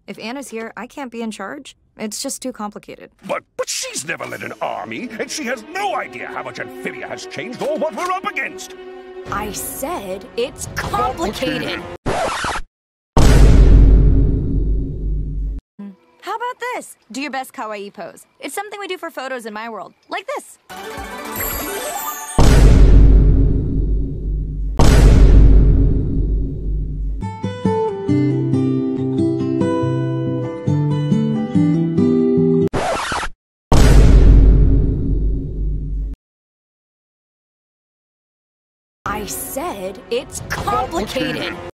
If Anna's here, I can't be in charge. It's just too complicated. But she's never led an army, and she has no idea how much Amphibia has changed or what we're up against. I said it's complicated. How about this? Do your best kawaii pose. It's something we do for photos in my world. Like this. I said it's complicated.